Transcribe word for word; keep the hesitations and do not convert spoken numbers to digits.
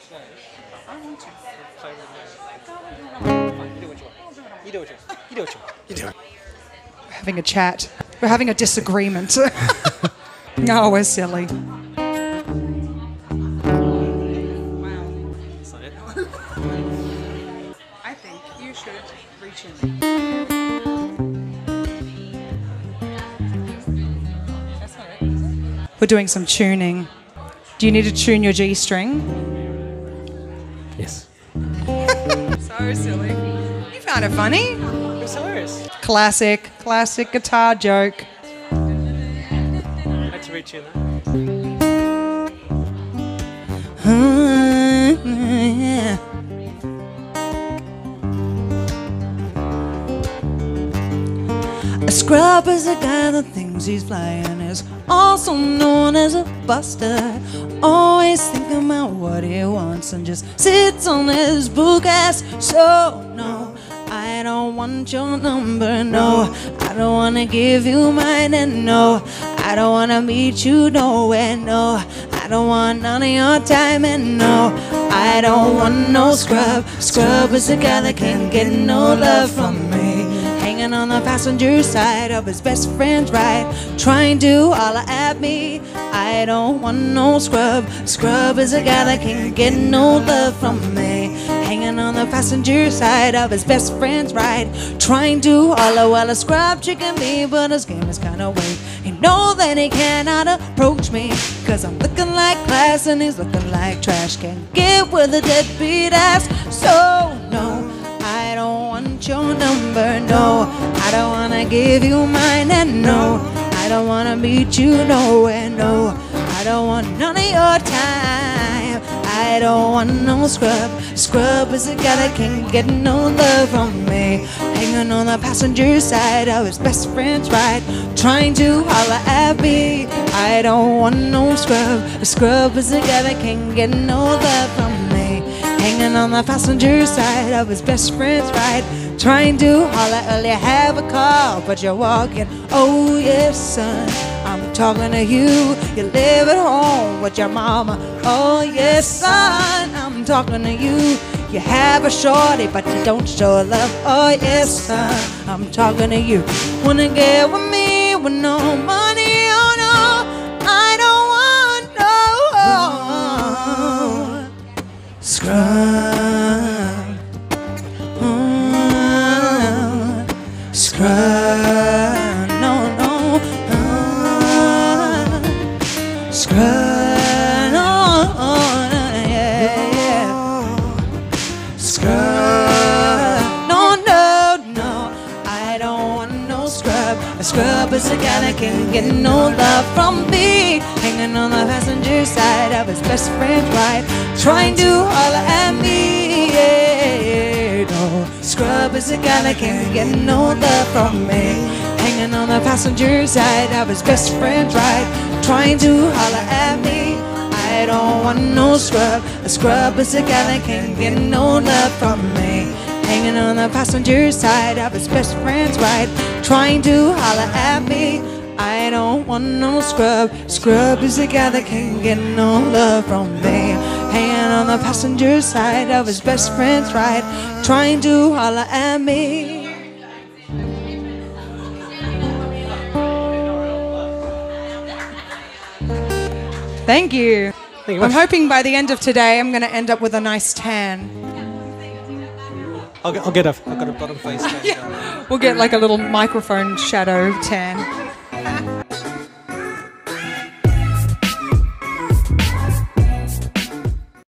I want to. You do what you want. You do what you want. You do what you want. You do it. We're having a chat. We're having a disagreement. No, we're silly. That's not it. I think you should reach in. That's not it. We're doing some tuning. Do you need to tune your G string? Yes. So silly. You found it funny. It was hilarious. Classic, classic guitar joke. I had to reach in there. A scrub is a guy that thinks he's flying, is also known as a buster. Always thinking about what he wants and just sits on his book ass. So no, I don't want your number, no. I don't wanna give you mine, and no, I don't wanna meet you nowhere, no. I don't want none of your time, and no, I don't want no scrub. Scrub is a guy that can't get no love from me. Hanging on the passenger side of his best friend's ride, trying to holler at me. I don't want no scrub. Scrub is a guy that can't get no love from me. Hanging on the passenger side of his best friend's ride, trying to holler while a scrub chicken me, but his game is kinda weak. He know that he cannot approach me, cause I'm looking like class and he's looking like trash. Can't get with a deadbeat ass. So no, I don't want your number, no. I don't wanna give you mine, and no, I don't wanna meet you nowhere, no. I don't want none of your time. I don't want no scrub. Scrub is a guy that can't get no love from me. Hanging on the passenger side of his best friend's ride, trying to holler at me. I don't want no scrub. A scrub is a guy that can't get no love from me. Hanging on the passenger side of his best friend's ride, trying to holler, well, you have a car, but you're walking. Oh yes, son, I'm talking to you. You live at home with your mama. Oh yes, son, I'm talking to you. You have a shorty, but you don't show love. Oh yes, son, I'm talking to you. Wanna get with me with no money? Oh no, I don't want no scrub. Mm, scrub, no, no, uh, scrub, no, yeah, yeah. Scrub, no, no, no, I don't want no scrub. A scrub is a guy that can't get no love from me. Hanging on the passenger side of his best friend's ride, trying to holler at me, yeah, no. Scrub is a guy that can't get no love from me. Hanging on the passenger side of his best friend's ride, trying to holler at me. I don't want no scrub. A scrub is a guy that can't get no love from me. Hanging on the passenger side of his best friend's ride, trying to holler at me. I don't want no scrub. Scrub is a guy that can't get no love from me. Hanging on the passenger side of his best friend's ride, trying to holler at me. Thank you. Thank you I'm much. hoping by the end of today I'm going to end up with a nice tan. I'll get, I'll get a, I've got a bottom face. Yeah. We'll get like a little microphone shadow tan.